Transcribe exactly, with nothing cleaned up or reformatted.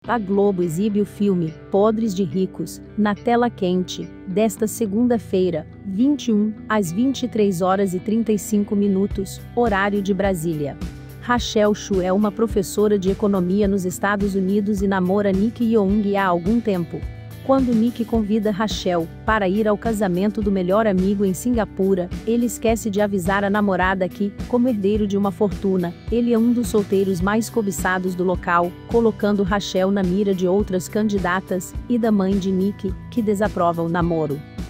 A Globo exibe o filme Podres de Ricos, na tela quente, desta segunda-feira, vinte e um, às vinte e três horas e trinta e cinco minutos, horário de Brasília. Rachel Chu é uma professora de economia nos Estados Unidos e namora Nick Young há algum tempo. Quando Nick convida Rachel para ir ao casamento do melhor amigo em Singapura, ele esquece de avisar a namorada que, como herdeiro de uma fortuna, ele é um dos solteiros mais cobiçados do local, colocando Rachel na mira de outras candidatas e da mãe de Nick, que desaprova o namoro.